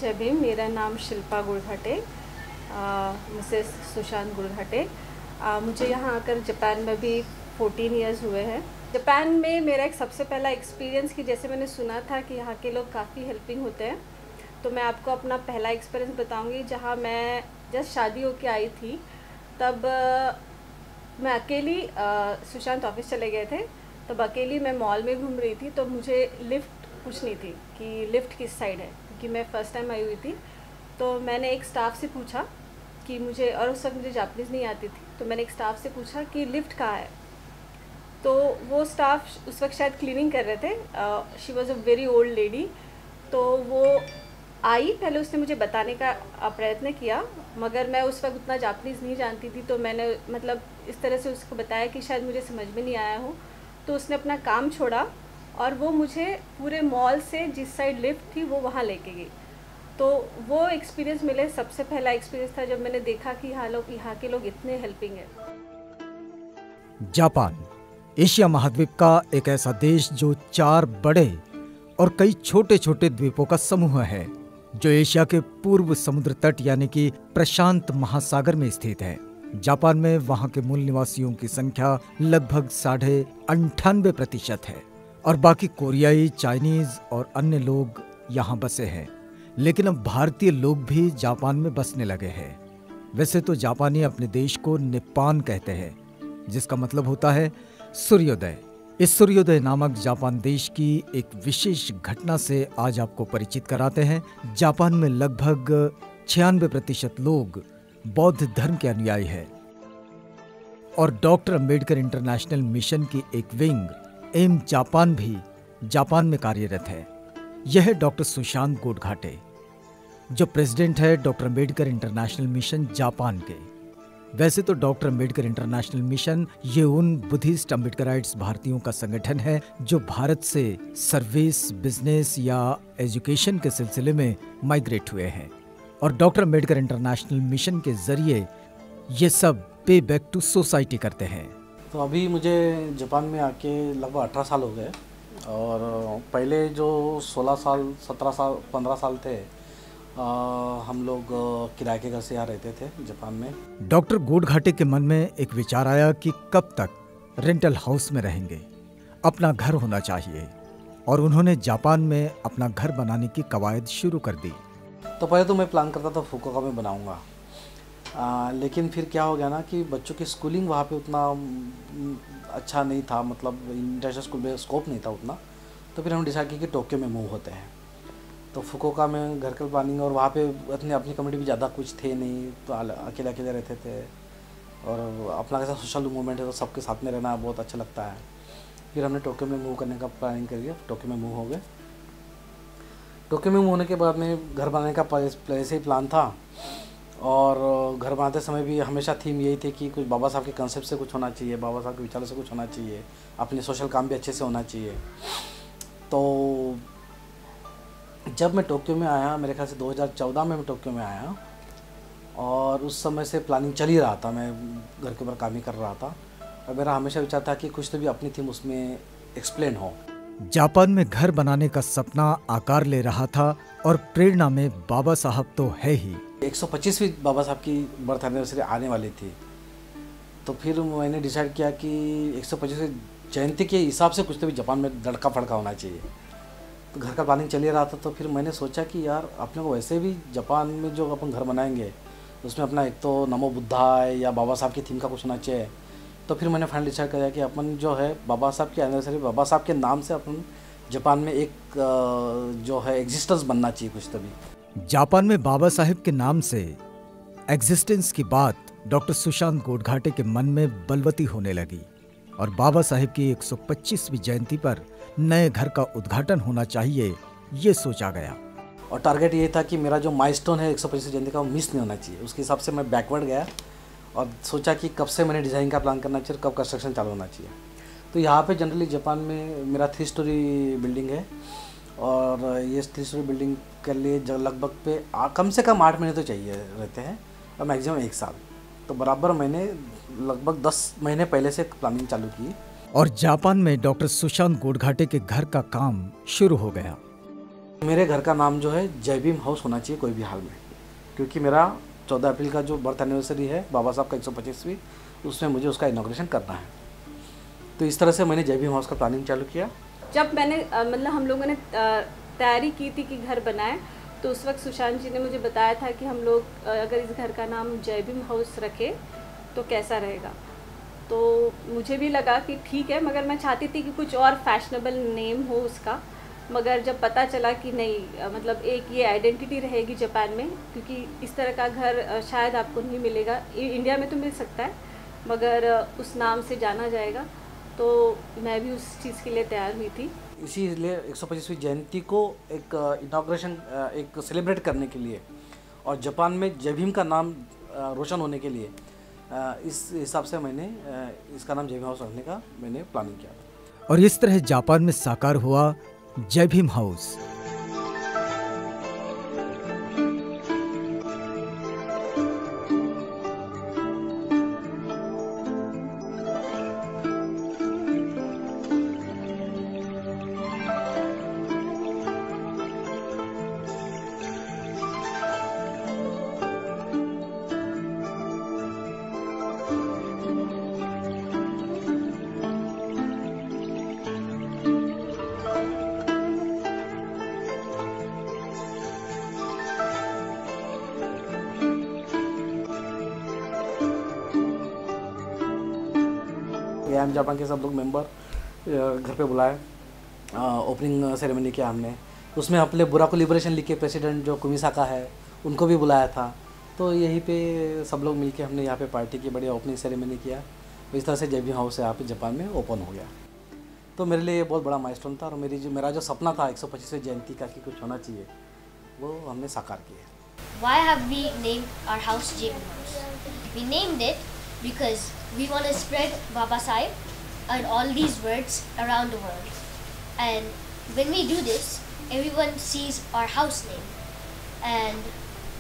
जय भीम। मेरा नाम शिल्पा गुड़घाटे, मिसेस सुशांत गुड़घाटे। मुझे यहाँ आकर जापान में भी 14 इयर्स हुए हैं। जापान में मेरा एक सबसे पहला एक्सपीरियंस कि जैसे मैंने सुना था कि यहाँ के लोग काफ़ी हेल्पिंग होते हैं, तो मैं आपको अपना पहला एक्सपीरियंस बताऊँगी। जहाँ मैं जस्ट शादी होके आई थी, तब मैं अकेली सुशांत ऑफिस चले गए थे, तब अकेली मैं मॉल में घूम रही थी। तो मुझे लिफ्ट पूछनी थी कि लिफ्ट किस साइड है, क्योंकि मैं फ़र्स्ट टाइम आई हुई थी। तो मैंने एक स्टाफ से पूछा कि मुझे, और उस वक्त मुझे जापानीज़ नहीं आती थी, तो मैंने एक स्टाफ से पूछा कि लिफ्ट कहाँ है। तो वो स्टाफ उस वक्त शायद क्लीनिंग कर रहे थे। She was a very old lady. तो वो आई, पहले उसने मुझे बताने का प्रयत्न किया, मगर मैं उस वक्त उतना जापानीज़ नहीं जानती थी। तो मैंने मतलब इस तरह से उसको बताया कि शायद मुझे समझ में नहीं आया हो। तो उसने अपना काम छोड़ा और वो मुझे पूरे मॉल से जिस साइड लिफ्ट थी वो वहाँ लेके गई। तो वो एक्सपीरियंस मेरे सबसे पहला एक्सपीरियंस था जब मैंने देखा कि यहाँ के लोग इतने हेल्पिंग हैं। जापान एशिया महाद्वीप का एक ऐसा देश जो 4 बड़े और कई छोटे छोटे द्वीपों का समूह है, जो एशिया के पूर्व समुद्र तट यानी कि प्रशांत महासागर में स्थित है। जापान में वहां के मूल निवासियों की संख्या लगभग 98.5% है और बाकी कोरियाई, चाइनीज और अन्य लोग यहाँ बसे हैं। लेकिन अब भारतीय लोग भी जापान में बसने लगे हैं। वैसे तो जापानी अपने देश को निप्पान कहते हैं, जिसका मतलब होता है सूर्योदय। इस सूर्योदय नामक जापान देश की एक विशेष घटना से आज आपको परिचित कराते हैं। जापान में लगभग 96% लोग बौद्ध धर्म के अनुयायी हैं और डॉक्टर अंबेडकर इंटरनेशनल मिशन की एक विंग एम जापान भी जापान में कार्यरत है। यह है डॉक्टर सुशांत गुड़घाटे, जो प्रेसिडेंट है doctor Ambedkar international mission Japan के। वैसे तो डॉक्टर अंबेडकर इंटरनेशनल मिशन ये उन बुद्धिस्ट अम्बेडकराइट्स भारतीयों का संगठन है जो भारत से सर्विस, बिजनेस या एजुकेशन के सिलसिले में माइग्रेट हुए हैं, और डॉक्टर अंबेडकर इंटरनेशनल मिशन के जरिए ये सब पे बैक टू सोसाइटी करते हैं। तो अभी मुझे जापान में आके लगभग 18 साल हो गए, और पहले जो 16 साल, 17 साल, 15 साल थे, हम लोग किराए के घर से यहाँ रहते थे जापान में। डॉक्टर गुड़घाटे के मन में एक विचार आया कि कब तक रेंटल हाउस में रहेंगे, अपना घर होना चाहिए, और उन्होंने जापान में अपना घर बनाने की कवायद शुरू कर दी। तो पहले तो मैं प्लान करता था फुकुओका में बनाऊंगा, लेकिन फिर क्या हो गया ना कि बच्चों की स्कूलिंग वहाँ पे उतना अच्छा नहीं था, मतलब इंटरनेशनल स्कूल में स्कोप नहीं था उतना। तो फिर हम डिसाइड किया कि टोक्यो में मूव होते हैं। तो फुकुओका में घर का प्लानिंग, और वहाँ पे अपनी कम्युनिटी भी ज़्यादा कुछ थे नहीं, तो अकेले अकेले रहते थे, और अपना कैसा सोशल मूवमेंट है तो सबके साथ में रहना बहुत अच्छा लगता है। फिर हमने टोक्यो में मूव करने का प्लानिंग करिए, टोक्यो में मूव हो गए। टोक्यो में मूव होने के बाद में घर बनाने का पहले से ही प्लान था, और घर बनाते समय भी हमेशा थीम यही थी कि कुछ बाबा साहब के कंसेप्ट से कुछ होना चाहिए, बाबा साहब के विचारों से कुछ होना चाहिए, अपने सोशल काम भी अच्छे से होना चाहिए। तो जब मैं टोक्यो में आया, मेरे ख्याल से 2014 में मैं टोक्यो में आया, और उस समय से प्लानिंग चल ही रहा था, मैं घर के ऊपर काम ही कर रहा था, और मेरा हमेशा विचार था कि कुछ तो भी अपनी थीम उसमें एक्सप्लेन हो। जापान में घर बनाने का सपना आकार ले रहा था, और प्रेरणा में बाबा साहब तो है ही। 125वीं बाबा साहब की बर्थ एनिवर्सरी आने वाली थी, तो फिर मैंने डिसाइड किया कि 125वीं जयंती के हिसाब से कुछ तो भी जापान में लड़का फड़का होना चाहिए। तो घर का प्लानिंग चल ही रहा था, तो फिर मैंने सोचा कि यार अपने को वैसे भी जापान में जो अपन घर बनाएंगे उसमें अपना एक तो नमो बुद्धाय या बाबा साहब की थीम का कुछ होना चाहिए। तो फिर मैंने फाइनल डिसाइड किया कि अपन जो है बाबा साहब की एनिवर्सरी, बाबा साहब के नाम से अपन जापान में एक जो है एग्जिस्टेंस बनना चाहिए कुछ तो भी। जापान में बाबा साहब के नाम से एग्जिस्टेंस की बात डॉक्टर सुशांत गुड़घाटे के मन में बलवती होने लगी, और बाबा साहब की 125वीं जयंती पर नए घर का उद्घाटन होना चाहिए, ये सोचा गया। और टारगेट ये था कि मेरा जो माइलस्टोन है 125वीं जयंती का, वो मिस नहीं होना चाहिए। उसके हिसाब से मैं बैकवर्ड गया और सोचा कि कब से मैंने डिज़ाइन का प्लान करना चाहिए, कब कंस्ट्रक्शन चालू होना चाहिए। तो यहाँ पे जनरली जापान में मेरा 3 स्टोरी बिल्डिंग है, और ये 3 स्टोरी बिल्डिंग के लिए लगभग पे कम से कम 8 महीने तो चाहिए रहते हैं, और मैक्सिमम 1 साल। तो बराबर मैंने लगभग 10 महीने पहले से प्लानिंग चालू की, और जापान में डॉक्टर सुशांत गुड़घाटे के घर का काम शुरू हो गया। मेरे घर का नाम जो है जय भीम हाउस होना चाहिए कोई भी हाल में, क्योंकि मेरा 14 अप्रैल का जो बर्थ एनिवर्सरी है बाबा साहब का 125वीं, उसमें मुझे उसका इनॉग्रेशन करना है। तो इस तरह से मैंने जय भीम हाउस का प्लानिंग चालू किया। जब मैंने मतलब हम लोगों ने तैयारी की थी कि घर बनाए, तो उस वक्त सुशांत जी ने मुझे बताया था कि हम लोग अगर इस घर का नाम जय भीम हाउस रखें तो कैसा रहेगा। तो मुझे भी लगा कि ठीक है, मगर मैं चाहती थी कि कुछ और फैशनेबल नेम हो उसका। मगर जब पता चला कि नहीं, मतलब एक ये आइडेंटिटी रहेगी जापान में, क्योंकि इस तरह का घर शायद आपको नहीं मिलेगा। इंडिया में तो मिल सकता है, मगर उस नाम से जाना जाएगा, तो मैं भी उस चीज़ के लिए तैयार हुई थी। इसीलिए 125वीं जयंती को एक इनॉग्रेशन एक सेलिब्रेट करने के लिए और जापान में जय भीम का नाम रोशन होने के लिए इस हिसाब से मैंने इसका नाम जय भीम हाउस रखने का मैंने प्लानिंग किया था। और इस तरह जापान में साकार हुआ जय Bhim house. I M Japan के सब लोग मेंबर घर पे बुलाए, ओपनिंग सेरेमनी किया हमने। उसमें अपने बुराको लिबरेशन लिख के प्रेसिडेंट जो कुमिसाका है उनको भी बुलाया था। तो यहीं पे सब लोग मिलके हमने यहाँ पे पार्टी की बढ़िया ओपनिंग सेरेमनी किया। इस तरह से जय भीम हाउस यहाँ पे जापान में ओपन हो गया। तो मेरे लिए ये बहुत बड़ा माइलस्टोन था और मेरा जो सपना था 125वीं जयंती का कि कुछ होना चाहिए, वो हमने साकार किया। Why have we named our house Jay Bhim House? We named it because we want to spread Baba Sahib and all these words around the world. And when we do this, everyone sees our house name. And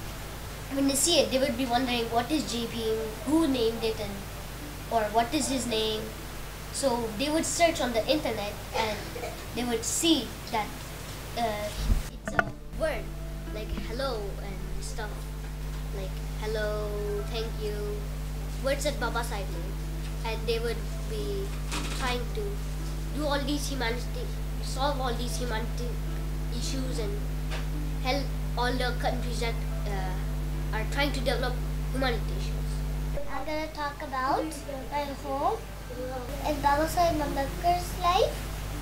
when they see it, they would be wondering what is Jay Bhim, who named it, or what is his name. So they would search on the internet and they would see that it's a word like hello and stuff, like hello, thank you, words that Baba Sahib name, and they would be trying to do all these solve all these humanity issues and help all the countries that are trying to develop humanity issues. I'm gonna talk about my home and Baba Sahib Ambedkar's life.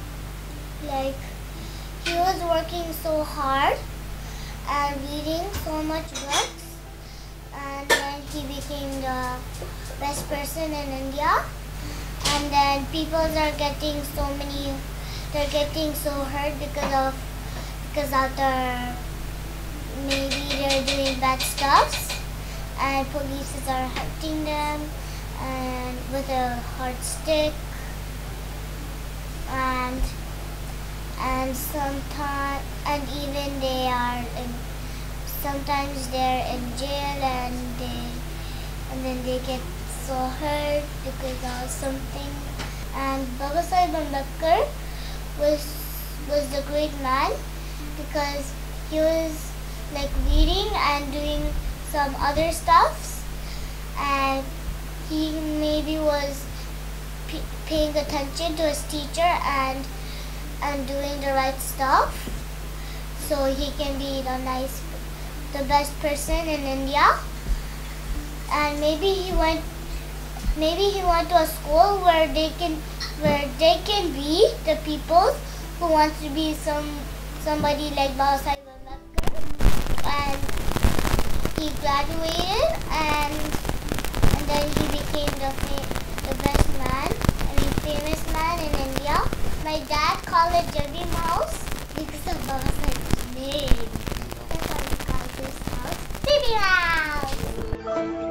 Like, he was working so hard and reading so much books, and then he became the best person in India. And then people are getting they're getting so hurt because of their, maybe they're doing bad stuff, and police are hurting them and with a hard stick, and sometimes, and even sometimes they're in jail, and then they get so hurt because of something. And Baba Sahib Ambedkar was the great man because he was like reading and doing some other stuff, and he maybe was paying attention to his teacher and doing the right stuff, so he can be the best person in India. And maybe he went to a school where they can be the people who want to be somebody like Baba Sahib Ambedkar, and he graduated and then he became the best man, famous man in India. My dad called it Jay Bhim House because of Baba Sahib's name. That's why we call this house Jay Bhim House.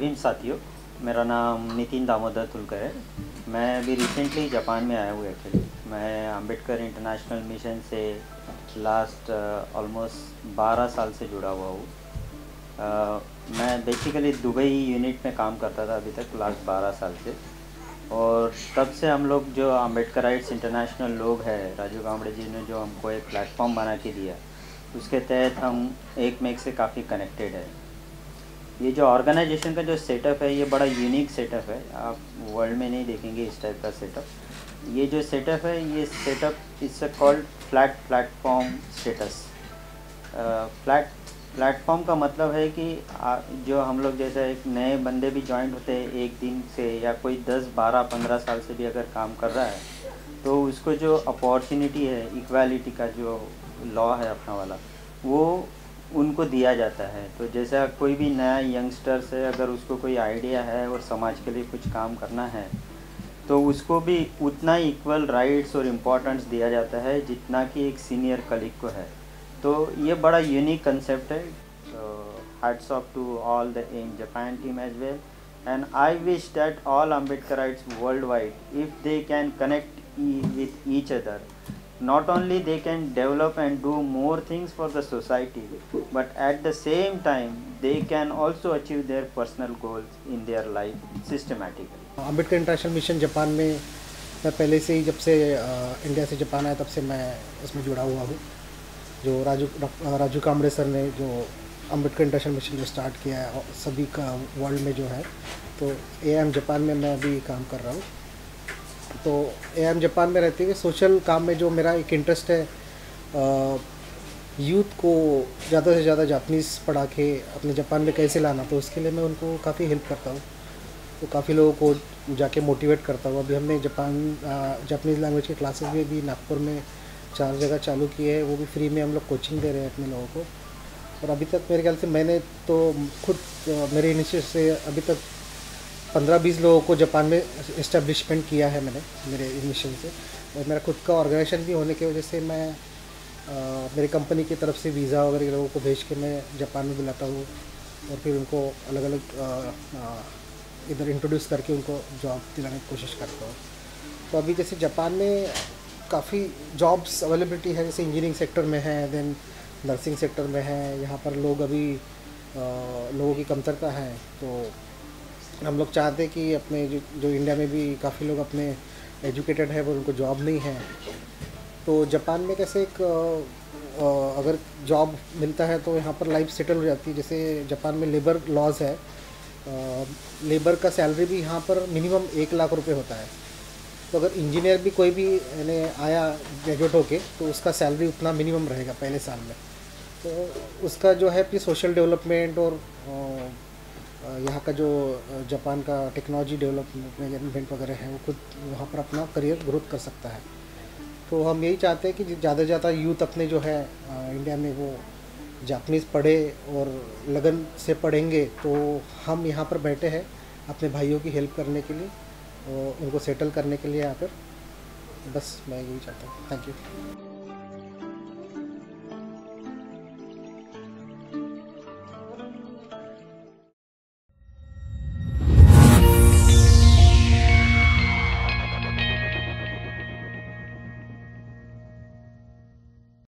Bhim साथियों, मेरा नाम नितिन दामोदर तुलकर है। मैं अभी recently Japan में आया हूँ actually. मैं अम्बेडकर इंटरनेशनल मिशन से लास्ट ऑलमोस्ट 12 साल से जुड़ा हुआ हूँ। मैं बेसिकली दुबई यूनिट में काम करता था अभी तक लास्ट 12 साल से, और तब से हम लोग जो अम्बेडकराइट्स इंटरनेशनल लोग हैं, राजू कांबड़े जी ने जो हमको एक प्लेटफॉर्म बना के दिया, उसके तहत हम एक में से काफ़ी कनेक्टेड है। ये जो ऑर्गेनाइजेशन का जो सेटअप है ये बड़ा यूनिक सेटअप है, आप वर्ल्ड में नहीं देखेंगे इस टाइप का सेटअप। ये जो सेटअप है ये setup it's called flat platform status. Flat platform का मतलब है कि जो हम लोग जैसे एक नए बंदे भी जॉइंट होते हैं एक दिन से, या कोई 10, 12, 15 साल से भी अगर काम कर रहा है, तो उसको जो अपॉर्चुनिटी है, इक्वालिटी का जो लॉ है अपना वाला, वो उनको दिया जाता है। तो जैसा कोई भी नया यंगस्टर्स है, अगर उसको कोई आइडिया है और समाज के लिए कुछ काम करना है, तो उसको भी उतना इक्वल राइट्स और इम्पोर्टेंस दिया जाता है जितना कि एक सीनियर कलीग को है। तो ये बड़ा यूनिक कंसेप्ट है। Hats off to all the M Japan team as well, and I wish that all Ambedkarites worldwide, if they can connect with each other, not only they can develop and do more things for the society, but at the same time they can also achieve their personal goals in their life systematically. Ambedkar international mission Japan में मैं पहले से ही, जब से India से Japan आया तब से मैं इसमें जुड़ा हुआ हूँ। जो राजू कांबड़े सर ने जो अम्बेडकर इंटरनेशनल मिशन जो स्टार्ट किया है सभी का वर्ल्ड में जो है, तो AM जापान में मैं अभी काम कर रहा हूँ। तो AM जापान में रहते हुए सोशल काम में जो मेरा एक इंटरेस्ट है, यूथ को ज़्यादा से ज़्यादा जापानीज़ पढ़ा के अपने जापान में कैसे लाना, तो उसके लिए मैं उनको काफ़ी हेल्प करता हूँ। तो काफ़ी लोगों को जाके मोटिवेट करता हूँ। अभी हमने जापानीज़ लैंग्वेज के क्लासेस भी नागपुर में 4 जगह चालू किए हैं, वो भी फ्री में हम लोग कोचिंग दे रहे हैं अपने लोगों को। और अभी तक मेरे ख्याल से मैंने तो खुद मेरे इनिशिएटिव से अभी तक 15-20 लोगों को जापान में इस्टेब्लिशमेंट किया है मैंने मेरे इनिशियल से। और मेरा खुद का ऑर्गेनाइजेशन भी होने की वजह से मैं मेरी कंपनी की तरफ से वीज़ा वगैरह लोगों को भेज के मैं जापान में बुलाता हूँ, और फिर उनको अलग अलग इधर इंट्रोड्यूस करके उनको जॉब दिलाने की कोशिश करता हूँ। तो अभी जैसे जापान में काफ़ी जॉब्स अवेलेबिलिटी है, जैसे इंजीनियरिंग सेक्टर में है, देन नर्सिंग सेक्टर में है। यहाँ पर लोग अभी लोगों की कमतरता है, तो हम लोग चाहते हैं कि अपने जो इंडिया में भी काफ़ी लोग अपने एजुकेटेड है वो उनको जॉब नहीं है। तो जापान में कैसे एक अगर जॉब मिलता है तो यहाँ पर लाइफ सेटल हो जाती है। जैसे जापान में लेबर लॉज है, लेबर का सैलरी भी यहाँ पर मिनिमम 1 लाख रुपए होता है। तो अगर इंजीनियर भी कोई भी आया ग्रेजुएट होके, तो उसका सैलरी उतना मिनिमम रहेगा पहले साल में। तो उसका जो है फिर सोशल डेवलपमेंट और यहाँ का जो जापान का टेक्नोलॉजी डेवलपमेंट वगैरह है, वो खुद वहाँ पर अपना करियर ग्रोथ कर सकता है। तो हम यही चाहते हैं कि ज़्यादा से ज़्यादा यूथ अपने जो है इंडिया में वो जापानीज़ पढ़े और लगन से पढ़ेंगे, तो हम यहाँ पर बैठे हैं अपने भाइयों की हेल्प करने के लिए और उनको सेटल करने के लिए यहाँ पर। बस मैं यही चाहता हूँ। Thank you.